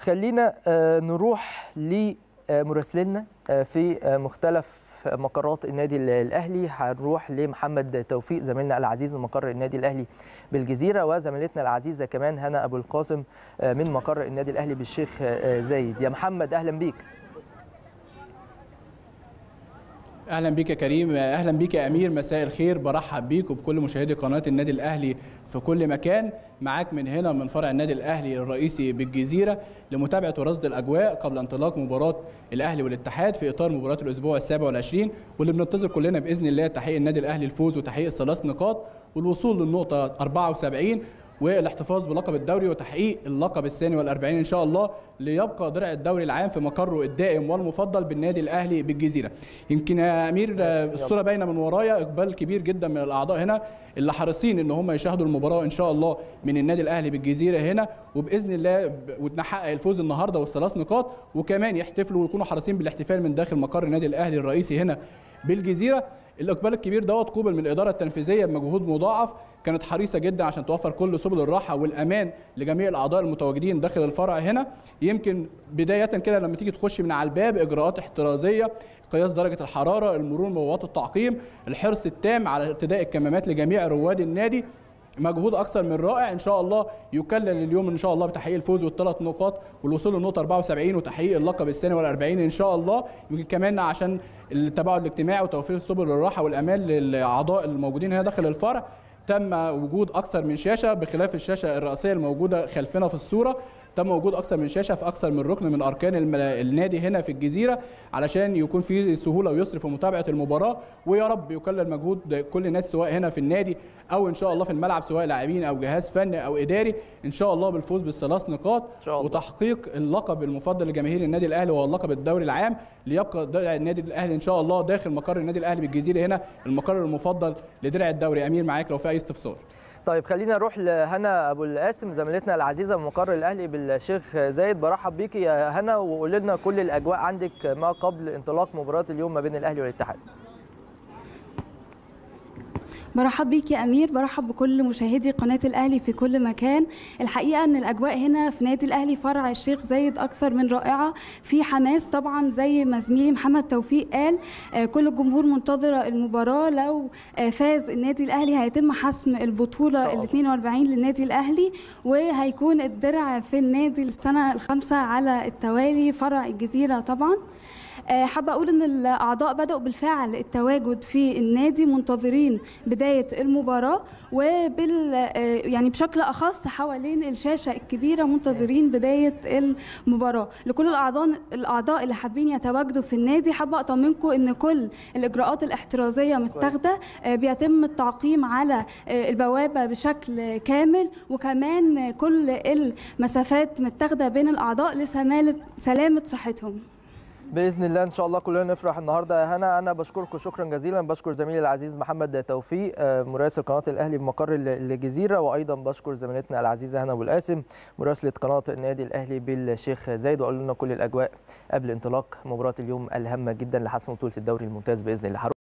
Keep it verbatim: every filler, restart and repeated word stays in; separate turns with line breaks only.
خلينا نروح لمراسلنا في مختلف مقرات النادي الاهلي. هنروح لمحمد توفيق زميلنا العزيز من مقر النادي الاهلي بالجزيره، وزميلتنا العزيزه كمان هنا ابو القاسم من مقر النادي الاهلي بالشيخ زايد. يا محمد اهلا بيك.
اهلا بيك يا كريم، اهلا بيك يا امير، مساء الخير. برحب بيك وبكل مشاهدي قناه النادي الاهلي في كل مكان. معاك من هنا من فرع النادي الاهلي الرئيسي بالجزيره لمتابعه ورصد الاجواء قبل انطلاق مباراه الاهلي والاتحاد في اطار مباراه الاسبوع السابع والعشرين، واللي بننتظر كلنا باذن الله تحقيق النادي الاهلي الفوز وتحقيق الثلاث نقاط والوصول للنقطه أربعة وسبعين والاحتفاظ بلقب الدوري وتحقيق اللقب الثاني والأربعين إن شاء الله، ليبقى درع الدوري العام في مقره الدائم والمفضل بالنادي الأهلي بالجزيرة. يمكن يا أمير الصورة باينة من ورايا، إقبال كبير جدا من الأعضاء هنا اللي حريصين إن هم يشاهدوا المباراة إن شاء الله من النادي الأهلي بالجزيرة هنا، وبإذن الله ونحقق الفوز النهارده والثلاث نقاط، وكمان يحتفلوا ويكونوا حريصين بالاحتفال من داخل مقر النادي الأهلي الرئيسي هنا بالجزيرة. الإقبال الكبير دوت قوبل من الإدارة التنفيذية بمجهود مضاعف، كانت حريصة جدا عشان توفر كل سبل الراحة والأمان لجميع الأعضاء المتواجدين داخل الفرع هنا. يمكن بداية كده لما تيجي تخش من على الباب إجراءات احترازية، قياس درجة الحرارة، المرور ببوابات التعقيم، الحرص التام على ارتداء الكمامات لجميع رواد النادي. مجهود اكثر من رائع، ان شاء الله يكلل اليوم ان شاء الله بتحقيق الفوز والثلاث نقاط والوصول للنقطه أربعة وسبعين وتحقيق اللقب الثاني والأربعين ان شاء الله. يمكن كمان عشان التباعد الاجتماعي وتوفير سبل الراحه والامان للاعضاء الموجودين هنا داخل الفرع، تم وجود اكثر من شاشه بخلاف الشاشه الرئيسيه الموجوده خلفنا في الصوره. تم وجود اكثر من شاشه في اكثر من ركن من اركان النادي هنا في الجزيره علشان يكون في سهوله ويسر في متابعه المباراه، ويا رب يكلل مجهود كل الناس سواء هنا في النادي او ان شاء الله في الملعب، سواء لاعبين او جهاز فني او اداري، ان شاء الله بالفوز بالثلاث نقاط وتحقيق اللقب المفضل لجماهير النادي الاهلي وهو اللقب الدوري العام، ليبقى درع النادي الاهلي ان شاء الله داخل مقر النادي الاهلي بالجزيره هنا المقر المفضل لدرع الدوري. امير معاك لو في اي استفسار.
طيب خلينا نروح لهنا ابو القاسم زميلتنا العزيزه من مقر الاهلي بالشيخ زايد. برحب بيكي يا هنا، وقول لنا كل الاجواء عندك ما قبل انطلاق مباراه اليوم ما بين الاهلي والاتحاد.
برحب بيك يا امير، برحب بكل مشاهدي قناه الاهلي في كل مكان. الحقيقه ان الاجواء هنا في نادي الاهلي فرع الشيخ زايد اكثر من رائعه، في حماس طبعا زي ما زميلي محمد توفيق قال. كل الجمهور منتظره المباراه، لو فاز النادي الاهلي هيتم حسم البطوله ال اثنين وأربعين للنادي الاهلي، وهيكون الدرع في النادي السنه الخامسه على التوالي فرع الجزيره. طبعا حابه اقول ان الاعضاء بداوا بالفعل التواجد في النادي منتظرين بدايه المباراه، وبال يعني بشكل اخص حوالين الشاشه الكبيره منتظرين بدايه المباراه. لكل الاعضاء الاعضاء اللي حابين يتواجدوا في النادي، حابه اطمنكم ان كل الاجراءات الاحترازيه متاخده، بيتم التعقيم على البوابه بشكل كامل، وكمان كل المسافات متاخده بين الاعضاء لسلامه صحتهم.
باذن الله ان شاء الله كلنا نفرح النهارده يا هنا. انا بشكركم شكرا جزيلا، بشكر زميلي العزيز محمد توفيق مراسل قناه الاهلي بمقر الجزيره، وايضا بشكر زميلتنا العزيزه هنا ابو القاسم مراسله قناه النادي الاهلي بالشيخ زايد، وقالوا لنا كل الاجواء قبل انطلاق مباراه اليوم الهامه جدا لحسم بطوله الدوري الممتاز باذن الله.